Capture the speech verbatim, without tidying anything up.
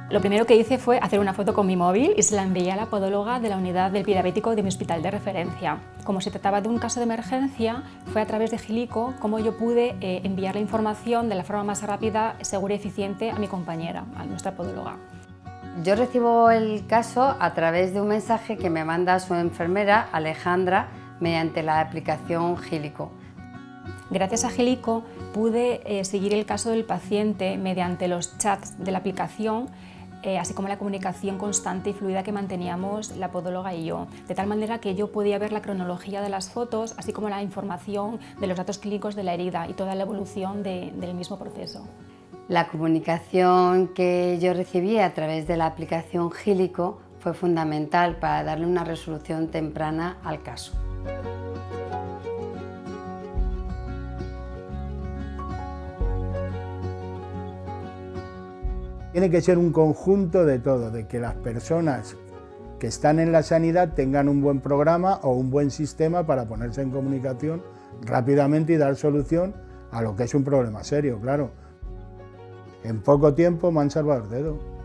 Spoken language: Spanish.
Lo primero que hice fue hacer una foto con mi móvil y se la envié a la podóloga de la unidad del pie diabético de mi hospital de referencia. Como se trataba de un caso de emergencia, fue a través de Gilico como yo pude eh, enviar la información de la forma más rápida, segura y eficiente a mi compañera, a nuestra podóloga. Yo recibo el caso a través de un mensaje que me manda su enfermera, Alejandra, mediante la aplicación Gilico. Gracias a Gilico pude eh, seguir el caso del paciente mediante los chats de la aplicación, eh, así como la comunicación constante y fluida que manteníamos la podóloga y yo, de tal manera que yo podía ver la cronología de las fotos, así como la información de los datos clínicos de la herida y toda la evolución de, del mismo proceso. La comunicación que yo recibí a través de la aplicación Gilico fue fundamental para darle una resolución temprana al caso. Tiene que ser un conjunto de todo, de que las personas que están en la sanidad tengan un buen programa o un buen sistema para ponerse en comunicación rápidamente y dar solución a lo que es un problema serio, claro. En poco tiempo me han salvado el dedo.